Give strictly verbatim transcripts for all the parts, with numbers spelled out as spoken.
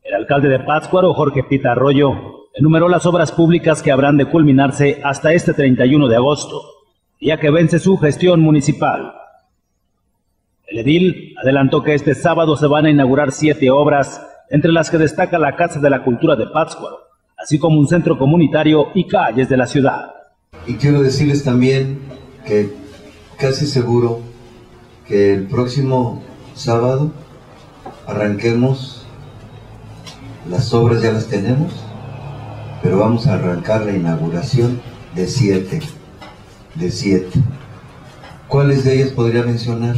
El alcalde de Pátzcuaro, Jorge Pita Arroyo, enumeró las obras públicas que habrán de culminarse hasta este treinta y uno de agosto, día que vence su gestión municipal. El edil adelantó que este sábado se van a inaugurar siete obras, entre las que destaca la Casa de la Cultura de Pátzcuaro, así como un centro comunitario y calles de la ciudad. Y quiero decirles también que casi seguro que el próximo sábado arranquemos, las obras ya las tenemos, pero vamos a arrancar la inauguración de siete, de siete. ¿Cuáles de ellas podría mencionar?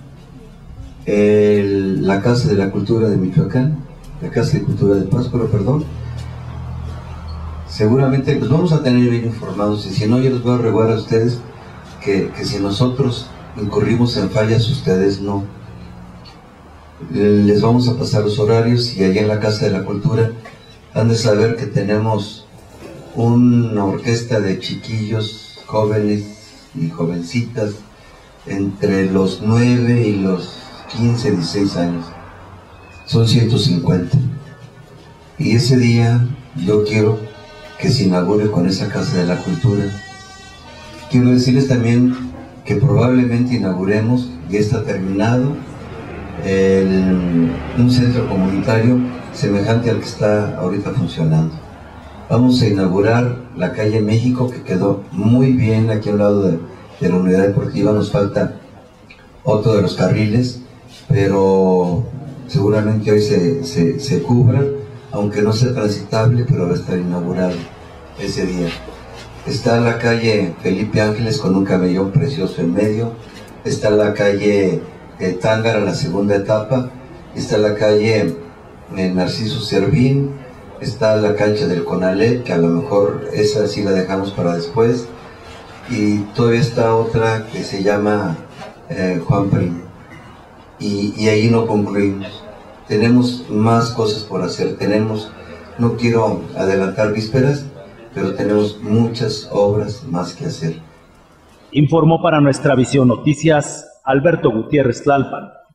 El, la Casa de la Cultura de Michoacán, la Casa de Cultura de Pátzcuaro, perdón. Seguramente los vamos a tener bien informados, y si no, yo les voy a rogar a ustedes que, que si nosotros incurrimos en fallas, ustedes no. Les vamos a pasar los horarios, y allá en la Casa de la Cultura han de saber que tenemos una orquesta de chiquillos, jóvenes y jovencitas, entre los nueve y los quince, dieciséis años. Son ciento cincuenta. Y ese día yo quiero que se inaugure con esa Casa de la Cultura. Quiero decirles también que probablemente inauguremos, ya está terminado, el, un centro comunitario semejante al que está ahorita funcionando. Vamos a inaugurar la calle México, que quedó muy bien aquí al lado de, de la unidad deportiva. Nos falta otro de los carriles, pero seguramente hoy se, se, se cubra, aunque no sea transitable, pero va a estar inaugurado ese día. Está la calle Felipe Ángeles con un camellón precioso en medio, está la calle eh, Tángara, la segunda etapa, está la calle eh, Narciso Servín, está la cancha del Conalep, que a lo mejor esa sí la dejamos para después, y todavía está otra que se llama eh, Juan Prim, y, y ahí no concluimos. Tenemos más cosas por hacer, tenemos, no quiero adelantar vísperas, pero tenemos muchas obras más que hacer. Informó para Nuestra Visión Noticias Alberto Gutiérrez Tlalpan.